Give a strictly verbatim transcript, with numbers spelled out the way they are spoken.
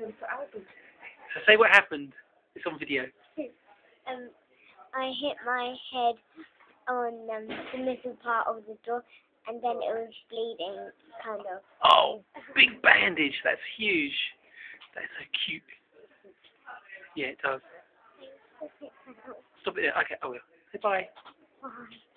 So say what happened. It's on video. um, I hit my head on um, the middle part of the door, and then it was bleeding, kind of. Oh, big bandage. That's huge. That's so cute. Yeah, it does. Stop it there. Okay, I will. Say bye. Bye.